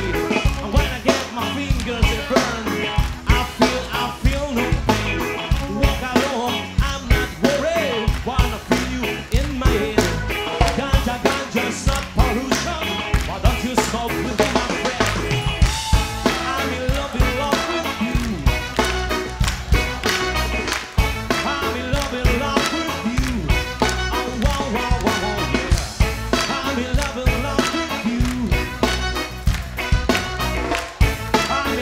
And when I get my fingers it burn, I feel no pain. Walk alone, I'm not worried. Wanna feel you in my head. Ganja, ganja's not pollution. Why don't you smoke with my friend? I'm in love with you. I'm in love with you. Oh, wow, wow, wow, yeah. I'm in love with you. I'm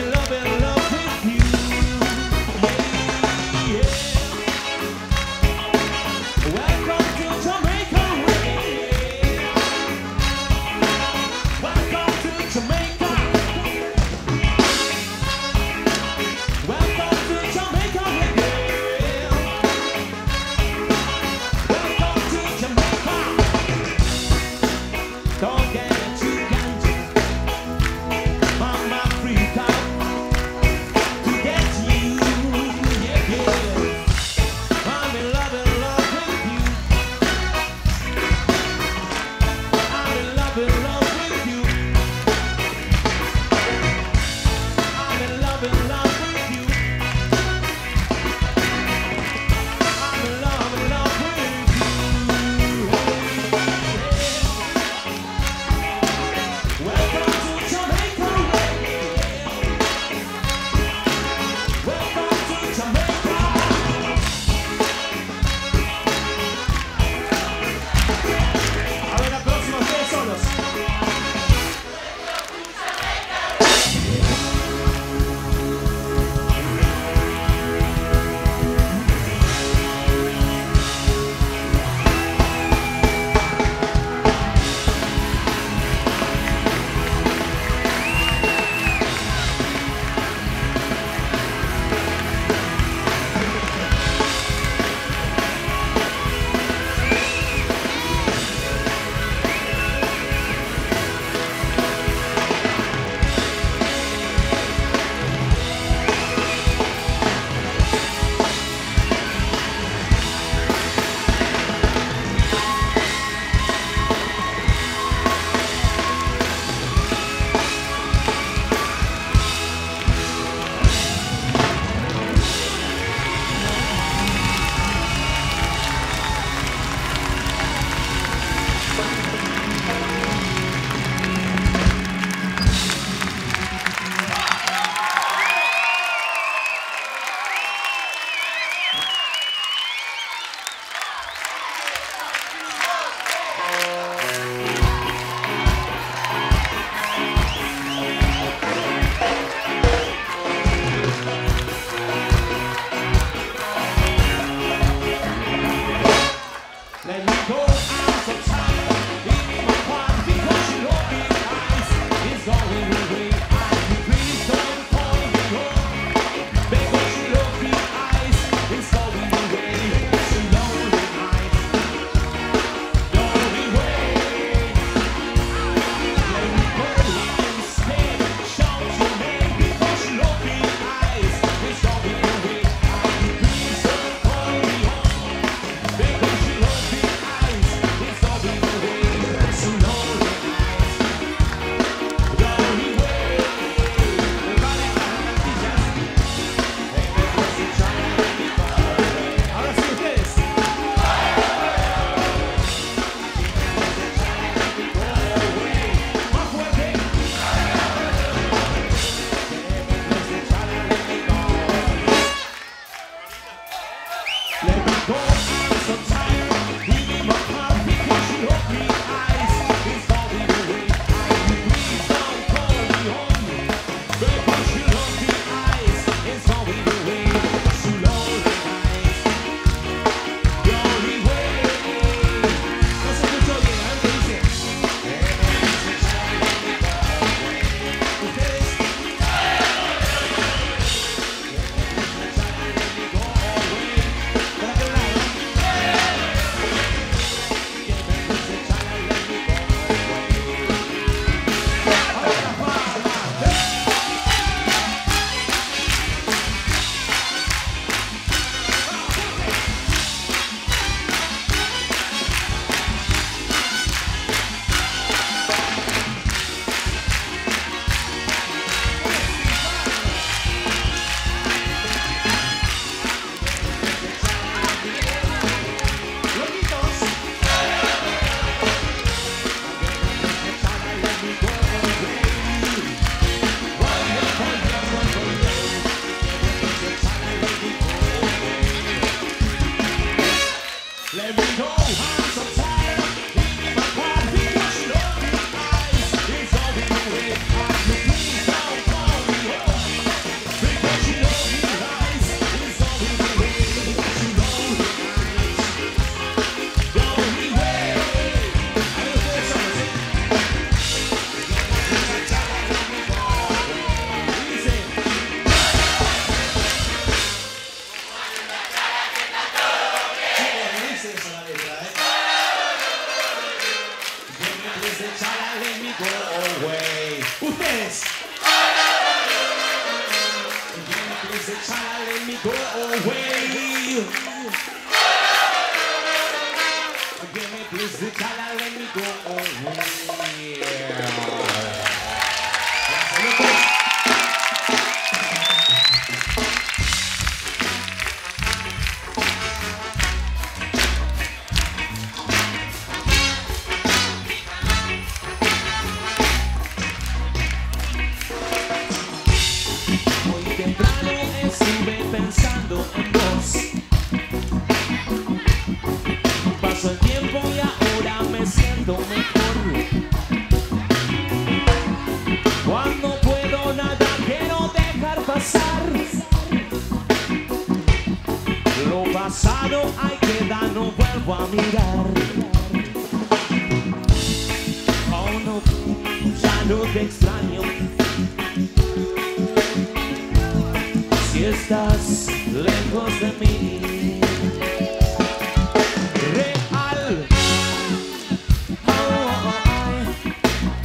Yes. Please, child, let me go away. Give me please, child, let me go away. Hoy temprano estuve pensando en vos. Pasó el tiempo y ahora me siento mejor. Cuando puedo nada quiero dejar pasar. Lo pasado ahí queda, no vuelvo a mirar. Oh no, ya no te extraño. Si estás lejos de mí. Real. Oh, oh, oh.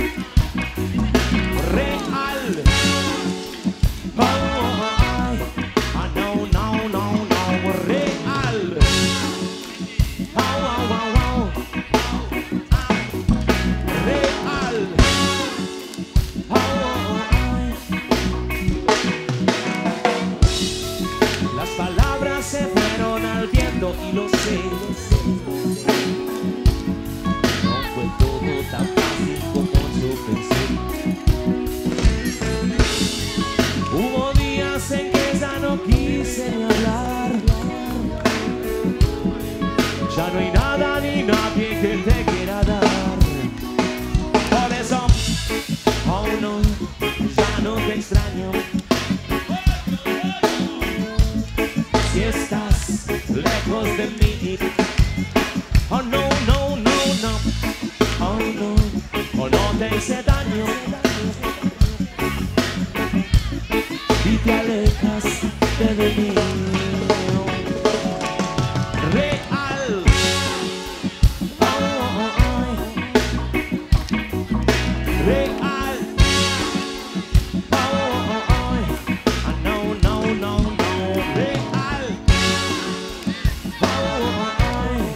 Real. Oh, oh, oh. No, no, no, no. Real. Oh, oh, oh, oh. Real. Oh, oh, oh. Las palabras se fueron al viento y lo sé. No fue todo tan fácil como yo pensé. Hubo días en que ya no quise ni hablar. Ya no hay nada ni nadie que te quiera dar. Por eso, oh no, ya no te extraño. Si estás lejos de mí. Oh no, no, no, no. Oh no, oh no te hice daño. Y te alejas de mí. Real. Oh, oh, oh. Real. Oh, oh, oh. No, no, no, no. Real. Oh, oh, oh.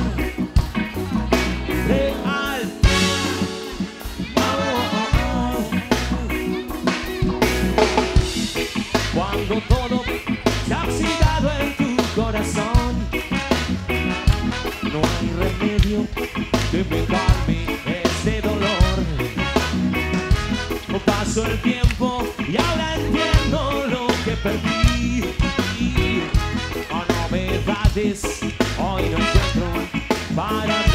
Real. Oh, oh, oh. Cuando todo se ha oxidado en tu corazón, no hay remedio que me calme este dolor. Pasó el tiempo y ahora entiendo lo que perdí. Oh, novedades hoy no encuentro para